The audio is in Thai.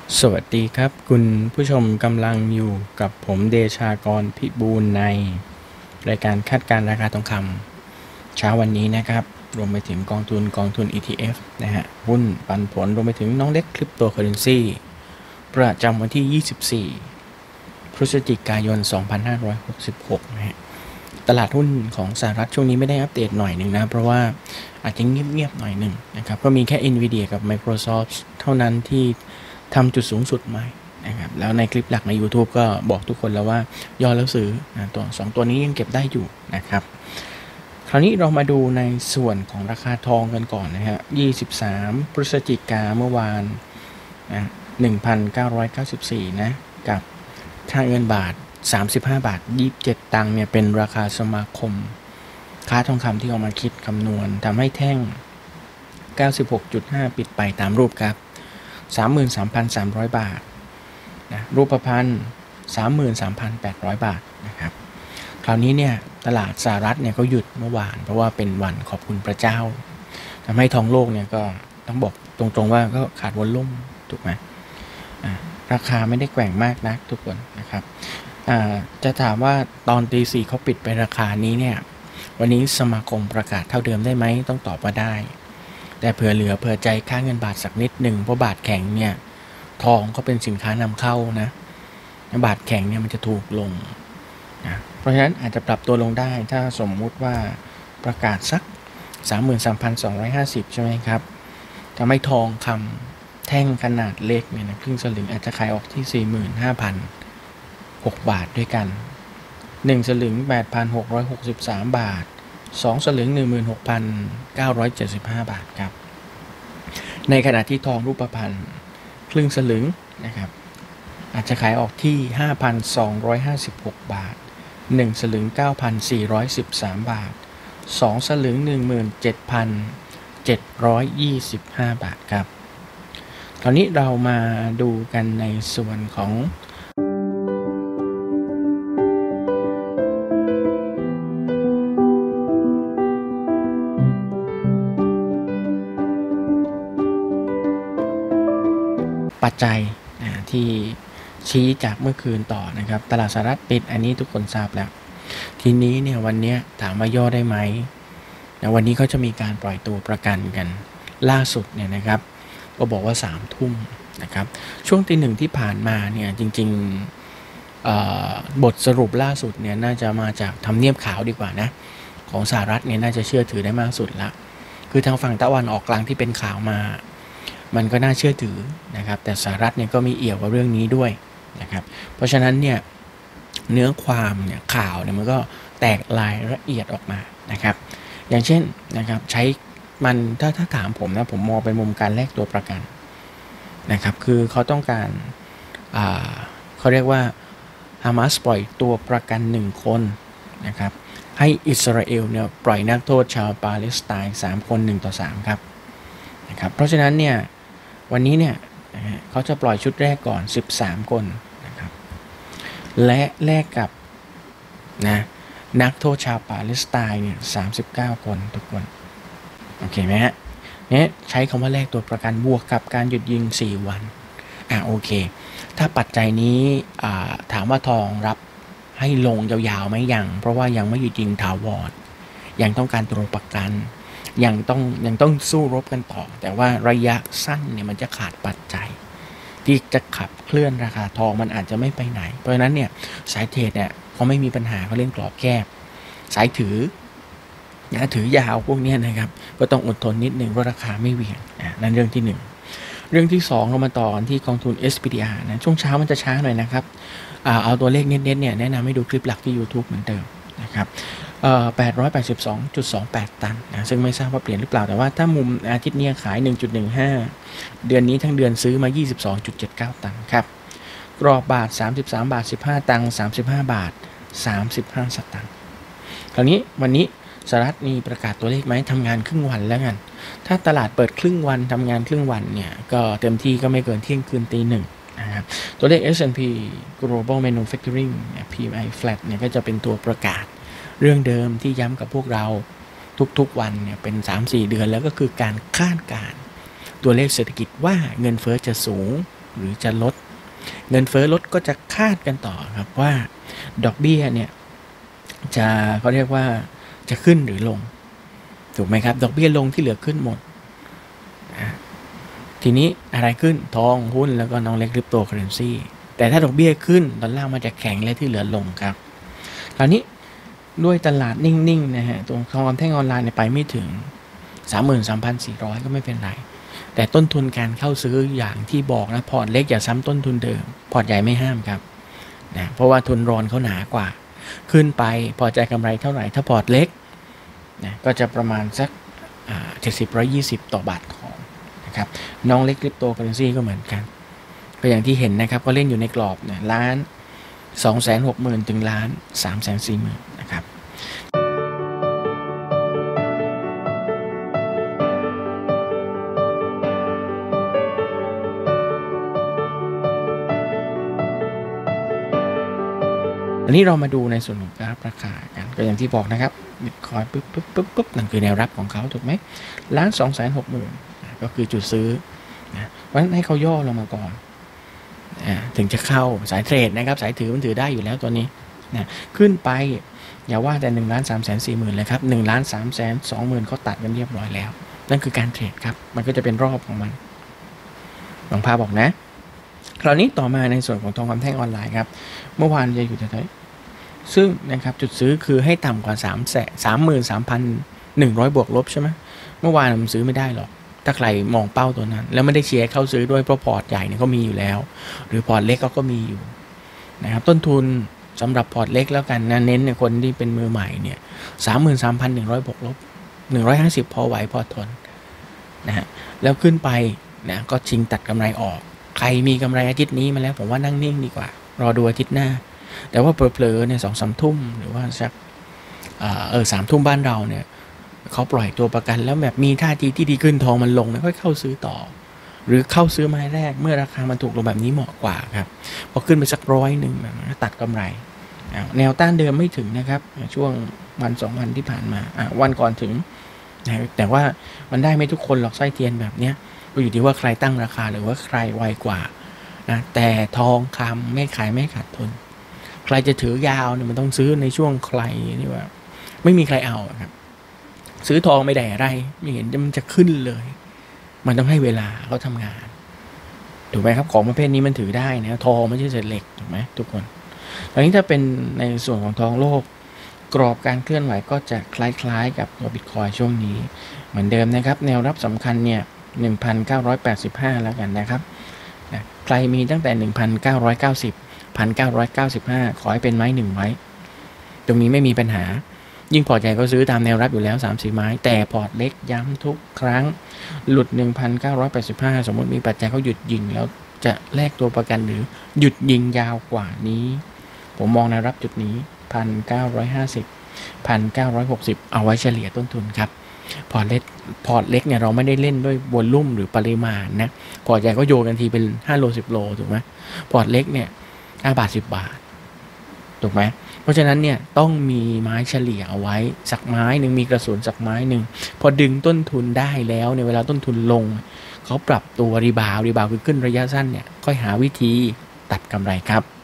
สวัสดีครับคุณผู้ชมกำลังอยู่กับผมเดชากรพิบูลย์ในรายการคาดการณ์ราคาทองคำเช้าวันนี้นะครับรวมไปถึงกองทุน ETF นะฮะหุ้นปันผลรวมไปถึงน้องเล็กคริปโตเคอเรนซีประจำวันที่ 24 พฤศจิกายน 2566 นะฮะตลาดหุ้นของสหรัฐช่วงนี้ไม่ได้อัปเดตหน่อยหนึ่งนะเพราะว่าอาจจะเงียบๆหน่อยหนึ่งนะครับก็มีแค่ Nvidia กับ Microsoft เท่านั้นที่ทำจุดสูงสุดใหม่นะครับแล้วในคลิปหลักใน YouTube ก็บอกทุกคนแล้วว่าย่อแล้วซื้อนะตัว2ตัวนี้ยังเก็บได้อยู่นะครับคราวนี้เรามาดูในส่วนของราคาทองกันก่อนนะฮะ23 พฤศจิกาเมื่อวานนะ 1,994 นะกับค่าเงินบาท35 บาท 27 ตังค์เนี่ยเป็นราคาสมาคมค้าทองคำที่เอามาคิดคำนวณทำให้แท่ง 96.5 ปิดไปตามรูปครับ 33,300 บาทนะรูปพรรณ 33,800 บาทนะครับคราวนี้เนี่ยตลาดสหรัฐเนี่ยเขาหยุดเมื่อวานเพราะว่าเป็นวันขอบคุณพระเจ้าทำให้ทองโลกเนี่ยก็ต้องบอกตรงๆว่าก็ขาดวอลลุ่มถูกไหมราคาไม่ได้แกว่งมากนักทุกคนนะครับจะถามว่าตอนตีสี่เขาปิดไปราคานี้เนี่ยวันนี้สมาคมประกาศเท่าเดิมได้ไหมต้องตอบว่าได้แต่เผื่อเหลือเผื่อใจค่าเงินบาทสักนิดหนึ่งเพราะบาทแข็งเนี่ยทองก็เป็นสินค้านำเข้านะบาทแข็งเนี่ยมันจะถูกลงนะเพราะฉะนั้นอาจจะปรับตัวลงได้ถ้าสมมุติว่าประกาศสัก 33,250 ใช่ไหมครับทำให้ทองคำแท่งขนาดเล็กเนี่ยนะครึ่งสลึงอาจจะขายออกที่ 45,006 บาทด้วยกัน1สลึง 8,663 บาท2สลึง 16,975 บาทครับในขณะที่ทองรูปพรรณครึ่งสลึงนะครับอาจจะขายออกที่ 5,256 บาท1สลึง 9,413 บาท2สลึง 17,725 บาทครับคราวนี้เรามาดูกันในส่วนของปัจจัยที่ชี้จากเมื่อคืนต่อนะครับตลาดสหรัฐปิดอันนี้ทุกคนทราบแล้วทีนี้เนี่ยวันนี้ถามว่าย่อได้ไหมวันนี้เขาจะมีการปล่อยตัวประกันกันล่าสุดเนี่ยนะครับก็บอกว่า3 ทุ่มนะครับช่วงตี 1ที่ผ่านมาเนี่ยจริงๆบทสรุปล่าสุดเนี่ยน่าจะมาจากทำเนียบขาวดีกว่านะของสหรัฐเนี่ยน่าจะเชื่อถือได้มากสุดละคือทางฝั่งตะวันออกกลางที่เป็นข่าวมามันก็น่าเชื่อถือนะครับแต่สหรัฐเนี่ยก็มีเอี่ยวกับเรื่องนี้ด้วยนะครับเพราะฉะนั้นเนี่ยเนื้อความเนี่ยข่าวเนี่ยมันก็แตกรายละเอียดออกมานะครับอย่างเช่นนะครับใช้มันถ้าถามผมนะผมมองเป็นมุมการแลกตัวประกันนะครับคือเขาต้องการเขาเรียกว่าฮามาสปล่อยตัวประกัน1 คนนะครับให้อิสราเอลเนี่ยปล่อยนักโทษชาวปาเลสไตน์3 คน1-3ครับนะครับเพราะฉะนั้นเนี่ยวันนี้เนี่ยเขาจะปล่อยชุดแรกก่อน13 คนนะครับและแลกกับนะนักโทษชาวปาเลสไตน์เนี่ย39 คนทุกคนโอเคไหมฮะเนี่ยใช้คำว่าแลกตัวประกันบวกกับการหยุดยิง4 วันโอเคถ้าปัจจัยนี้ถามว่าทองรับให้ลงยาวๆไหมยังเพราะว่ายังไม่หยุดยิงถาวรยังต้องการตัวประกันยังต้องสู้รบกันต่อแต่ว่าระยะสั้นเนี่ยมันจะขาดปัจจัยที่จะขับเคลื่อนราคาทองมันอาจจะไม่ไปไหนเพราะฉะนั้นเนี่ยสายเทรดเนี่ยเขาไม่มีปัญหาเขาเล่นกรอบแคบสายถือยาวพวกนี้นะครับก็ต้องอดทนนิดนึงเพราะราคาไม่เหวี่ยงนั่นเรื่องที่1เรื่องที่2เรามาต่อที่กองทุน SPDR นะช่วงเช้ามันจะช้าหน่อยนะครับเอาตัวเลขเน็ตๆเนี่ยแนะนำให้ดูคลิปหลักที่ YouTube เหมือนเดิมนะครับ882.28 ตันนะซึ่งไม่ทราบว่าเปลี่ยนหรือเปล่าแต่ว่าถ้ามุมอาทิตย์นี้ขาย 1.15 เดือนนี้ทั้งเดือนซื้อมา 22.79 ตันครับกรอบบาท 33 บาท 15 ตังค์ 35 บาท 35 สตางค์คราวนี้วันนี้สหรัฐมีประกาศตัวเลขไหมทำงานครึ่งวันแล้วกันถ้าตลาดเปิดครึ่งวันทำงานครึ่งวันเนี่ยก็เต็มที่ก็ไม่เกินเที่ยงคืนตี 1นะครับตัวเลข S&P Global Manufacturing PMI Flat เนี่ยก็จะเป็นตัวประกาศเรื่องเดิมที่ย้ำกับพวกเราทุกๆวันเนี่ยเป็น 3-4 เดือนแล้วก็คือการคาดการณ์ตัวเลขเศรษฐกิจว่าเงินเฟ้อจะสูงหรือจะลดเงินเฟ้อลดก็จะคาดกันต่อครับว่าดอกเบี้ยเนี่ยจะเขาเรียกว่าจะขึ้นหรือลงถูกไหมครับดอกเบี้ยลงที่เหลือขึ้นหมดทีนี้อะไรขึ้นทองหุ้นแล้วก็น้องเล็กคริปโตเคอเรนซีแต่ถ้าดอกเบี้ยขึ้นดอลลาร์มันจะแข็งและที่เหลือลงครับคราวนี้ด้วยตลาดนิ่งๆนะฮะตรงทองคำแท่งออนไลน์ไปไม่ถึง 33,400 ก็ไม่เป็นไรแต่ต้นทุนการเข้าซื้ออย่างที่บอกนะพอร์ตเล็กอย่าซ้ำต้นทุนเดิมพอร์ตใหญ่ไม่ห้ามครับนะเพราะว่าทุนรอนเขาหนากว่าขึ้นไปพอใจกำไรเท่าไหร่ถ้าพอร์ตเล็กนะก็จะประมาณสัก70-120ต่อบาททองนะครับน้องเล็กคริปโตเคอเรนซีก็เหมือนกันก็อย่างที่เห็นนะครับก็เล่นอยู่ในกรอบเนี่ย1,260,000 ถึง1,340,000นะครับอันนี้เรามาดูในส่วนของกราฟราคากันก็อย่างที่บอกนะครับบิตคอยปุ๊บนั่นคือแนวรับของเขาถูกไหม1,260,000ก็คือจุดซื้อนะเพราะฉะนั้นให้เขาย่อลงมาก่อนถึงจะเข้าสายเทรดนะครับสายถือมันถือได้อยู่แล้วตัวนี้นะขึ้นไปอย่าว่าแต่1,340,000เลยครับ1,320,000เขาตัดกันเรียบร้อยแล้วนั่นคือการเทรดครับมันก็จะเป็นรอบของมันลองพาบอกนะคราวนี้ต่อมาในส่วนของทองคำแท่งออนไลน์ครับเมื่อวานจะอยู่ที่ไหนซึ่งนะครับจุดซื้อคือให้ต่ำกว่า33,100 บวกลบใช่ไหมเมื่อวานมันซื้อไม่ได้หรอกถ้าใครมองเป้าตัวนั้นแล้วไม่ได้เชียร์เข้าซื้อด้วยเพราะพอร์ตใหญ่เนี่ยก็มีอยู่แล้วหรือพอร์ตเล็กก็มีอยู่นะครับต้นทุนสำหรับพอร์ตเล็กแล้วกันนะเน้นในคนที่เป็นมือใหม่เนี่ย33,100 บวกลบ150พอไหวพอทนนะฮะแล้วขึ้นไปนะก็ชิงตัดกำไรออกใครมีกำไรอาทิตย์นี้มาแล้วผมว่านั่งนิ่งดีกว่ารอดูอาทิตย์หน้าแต่ว่าเผลอๆเนี่ย2-3 ทุ่มหรือว่าสัก3 ทุ่มบ้านเราเนี่ยเขาปล่อยตัวประกันแล้วแบบมีท่าทีที่ดีขึ้นทองมันลงแล้วค่อยเข้าซื้อต่อหรือเข้าซื้อไม้แรกเมื่อราคามันถูกลงแบบนี้เหมาะกว่าครับพอขึ้นไปสัก100ตัดกำไรแนวต้านเดิมไม่ถึงนะครับช่วงวัน2 วันที่ผ่านมาวันก่อนถึงแต่ว่ามันได้ไม่ทุกคนหรอกไส้เทียนแบบเนี้ยก็อยู่ที่ว่าใครตั้งราคาหรือว่าใครไวกว่านะแต่ทองคำไม่ขายไม่ขาดทุนใครจะถือยาวเนี่ยมันต้องซื้อในช่วงใครนี่ว่าไม่มีใครเอาครับซื้อทองไม่ได้อะไรไม่เห็นมันจะขึ้นเลยมันต้องให้เวลาเขาทำงานถูกไหมครับของประเภทนี้มันถือได้นะทองไม่ใช่เศษเหล็กถูกไหมทุกคนตอนนี้ถ้าเป็นในส่วนของทองโลกกรอบการเคลื่อนไหวก็จะคล้ายๆกับตัวบิตคอยช่วงนี้เหมือนเดิมนะครับแนวรับสำคัญเนี่ย1,985แล้วกันนะครับใครมีตั้งแต่1,990 1,995ขอให้เป็นไม้1ไว้ตรงนี้ไม่มีปัญหายิ่งพอร์ตใหญ่ก็ซื้อตามแนวรับอยู่แล้ว 3-4 ไม้แต่พอร์ตเล็กย้ำทุกครั้งหลุด 1,985 สมมติมีปัจจัยเขาหยุดยิงแล้วจะแลกตัวประกันหรือหยุดยิงยาวกว่านี้ผมมองแนวรับจุดนี้ 1,950 1,960 เอาไว้เฉลี่ยต้นทุนครับพอร์ตเล็กเนี่ยเราไม่ได้เล่นด้วยวอลลุ่มหรือปริมาณนะพอร์ตใหญ่ก็โยนกันทีเป็น5 โล 10 โลถูกไหมพอร์ตเล็กเนี่ย5 บาท 10 บาทถูกไหมเพราะฉะนั้นเนี่ยต้องมีไม้เฉลี่ยเอาไว้สักไม้หนึ่งมีกระสุนสักไม้หนึ่งพอดึงต้นทุนได้แล้วในเวลาต้นทุนลงเขาปรับตัวรีบาวคือขึ้นระยะสั้นเนี่ยค่อยหาวิธีตัดกำไรครับ